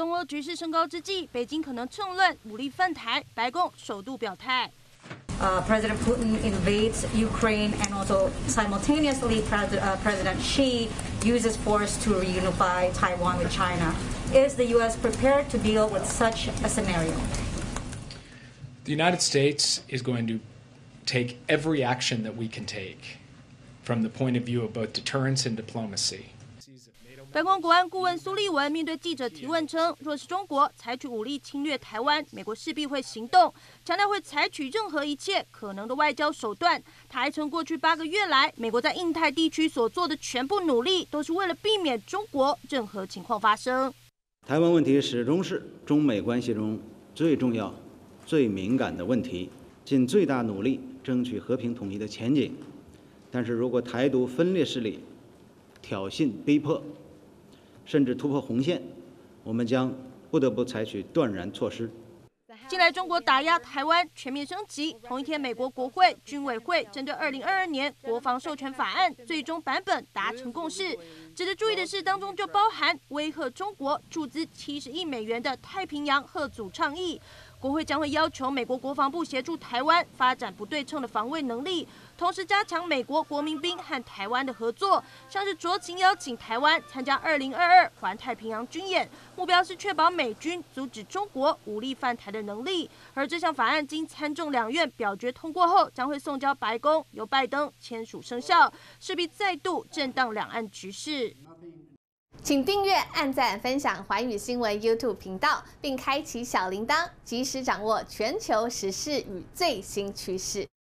东欧局势升高之际，北京可能趁乱武力犯台，白宫首度表态。 President Putin invades Ukraine, and also simultaneously President Xi uses force to reunify Taiwan with China. Is the U.S. prepared to deal with such a scenario? The United States is going to take every action that we can take from the point of view of both deterrence and diplomacy. 白宫国安顾问苏利文面对记者提问称，若是中国采取武力侵略台湾，美国势必会行动，强调会采取任何一切可能的外交手段。他还称，过去8个月来，美国在印太地区所做的全部努力，都是为了避免中国任何情况发生。 台湾问题始终是中美关系中最重要、最敏感的问题，尽最大努力争取和平统一的前景。但是如果台独分裂势力挑衅、逼迫， 甚至突破红线，我们将不得不采取断然措施。 近来中国打压台湾全面升级，同一天，美国国会军委会针对2022年国防授权法案最终版本达成共识。值得注意的是，当中就包含威吓中国注资70亿美元的太平洋吓阻倡议。 国会将会要求美国国防部协助台湾发展不对称的防卫能力，同时加强美国国民兵和台湾的合作，像是酌情邀请台湾参加2022环太平洋军演，目标是确保美军阻止中国武力犯台的能力。而这项法案经参众两院表决通过后，将会送交白宫，由拜登签署生效，势必再度震荡两岸局势。 请订阅、按赞、分享寰宇新闻 YouTube 频道，并开启小铃铛，及时掌握全球时事与最新趋势。